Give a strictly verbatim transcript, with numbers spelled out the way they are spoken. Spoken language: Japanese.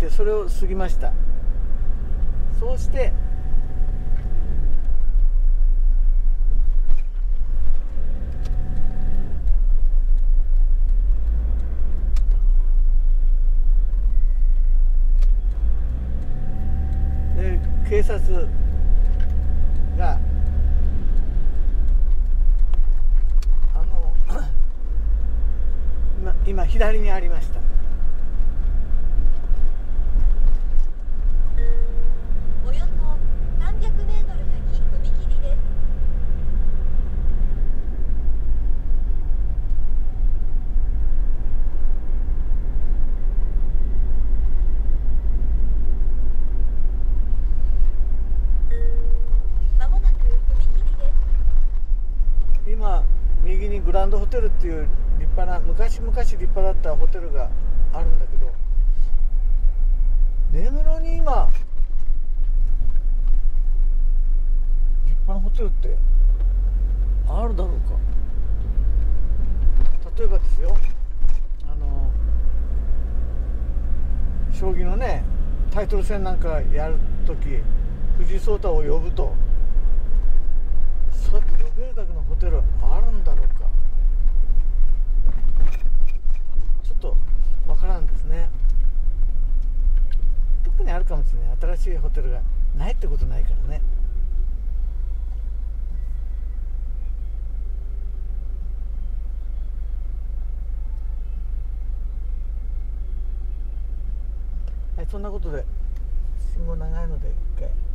てそれを過ぎました。そうしてで警察があの今、今左にありました。 およそさんびゃくメートル先踏切です。まもなく踏切です。 今右にグランドホテルっていう立派な、昔々立派だったホテルがあるんだけど、根室に今立派なホテルってあるだろうか。例えばですよ、あの将棋のねタイトル戦なんかやるとき藤井聡太を呼ぶと、そうやって呼べるだけのホテルあるんだろうか。ちょっとわからんですね。特にあるかもしれない。新しいホテルがないってことないからね。はい、そんなことで信号長いので一回